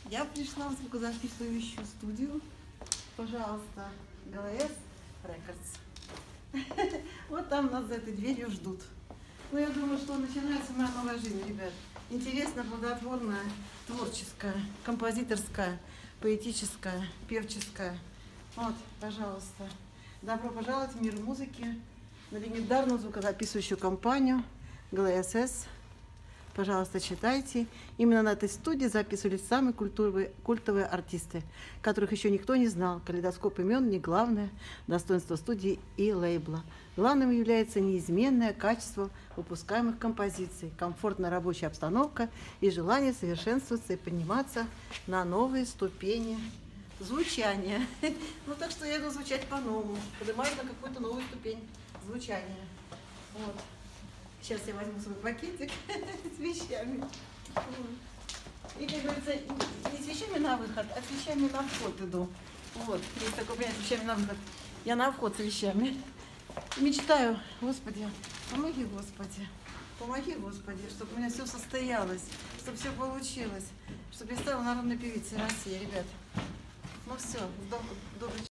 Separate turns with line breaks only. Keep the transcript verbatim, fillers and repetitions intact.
Я пришла в звукозаписывающую студию. Пожалуйста, ГЛС Records. Вот там нас за этой дверью ждут. Ну, я думаю, что начинается моя новая жизнь, ребят. Интересная, плодотворная, творческая, композиторская, поэтическая, певческая. Вот, пожалуйста. Добро пожаловать в мир музыки на легендарную звукозаписывающую компанию ГЛС. Пожалуйста, читайте. Именно на этой студии записывались самые культурные, культовые артисты, которых еще никто не знал. Калейдоскоп имен не главное достоинство студии и лейбла. Главным является неизменное качество выпускаемых композиций, комфортная рабочая обстановка и желание совершенствоваться и подниматься на новые ступени звучания. Ну, так что я иду звучать по-новому, поднимаюсь на какую-то новую ступень звучания. Вот. Сейчас я возьму свой пакетик с вещами. И, как говорится, не с вещами на выход, а с вещами на вход иду. Вот, есть такое понятие, с вещами на выход. Я на вход с вещами. Мечтаю, Господи, помоги, Господи, помоги, Господи, чтобы у меня все состоялось, чтобы все получилось, чтобы я стала народной певицей России, ребят. Ну все, добрый